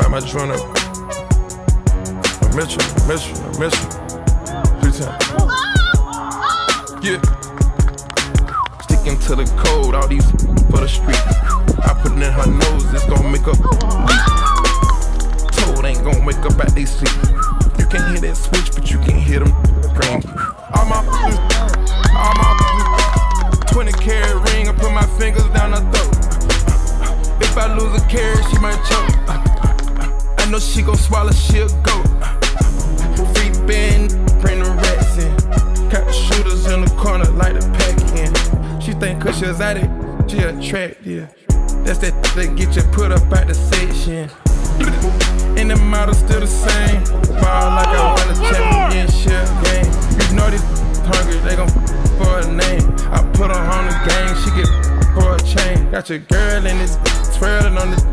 got my joint up. I miss you. 3 times. Yeah. Sticking to the code, all these for the street. I put it in her nose, it's gon' make up. Toad ain't gon' wake up at they sleep. You can't hear that switch, but you can hear them ring. All my 20 karat ring, I put my fingers down her throat. If I lose a carat, she might choke. I know she gon' swallow, she'll go. Free band, bring the rats in. Got the shooters in the corner, like the pack in. She think 'cause she was at it, she attractive. That's that get you put up at the section. And the model still the same. Ball like I won a championship game. You know these hungry, they gon' for a name. I put her on the game, she get for a chain. Got your girl in this, twirling on this.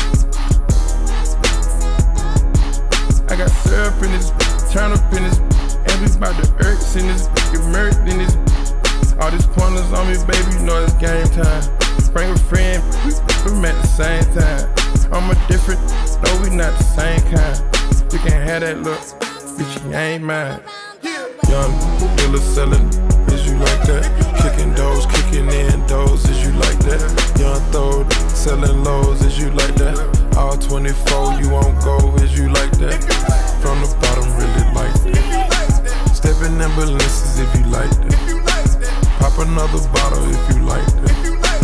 I got syrup in this, turn up in this, and we bout the irks in this, get murked in this. All these pointers on me, baby, you know it's game time. Bring a friend, we met the same time. I'm a different, no, we not the same kind. You can't have that look, bitch, you ain't mine. Young dealer selling, is you like that? Kicking doors, kicking in doors, is you like that? Young throw, selling lows, is you like that? All 24, you won't go, is you like that? From the bottom, really like that. Stepping ambulances if you like that. Pop another bottle if you like that.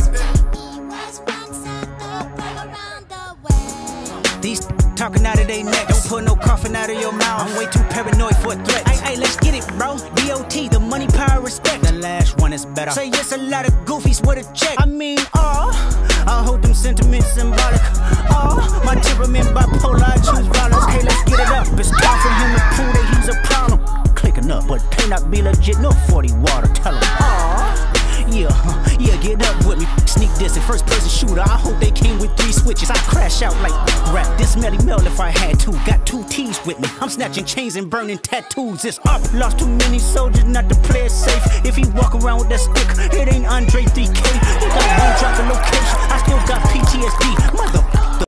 These talking out of their neck, don't put no coughing out of your mouth. I'm way too paranoid for a threat. Hey, let's get it, bro. DOT, the money, power, respect. The last one is better. Say yes, a lot of goofies with a check. I mean, I hold them sentiments symbolic. My temperament bipolar, I choose violence. Hey, let's get it up. It's time for him to prove that he's a problem. Clicking up, but pay not be legit. No 40 water, tell him. Yeah, get up with me. Sneak this in first person shooter. I hope they came with 3 switches. I crash out like rap. This Melly Mel if I had to. Got 2 T's with me. I'm snatching chains and burning tattoos. It's up. Lost too many soldiers not to play it safe. If he walk around with that stick, it ain't Andre 3K. He got one drop the location. I still got PTSD. Mother.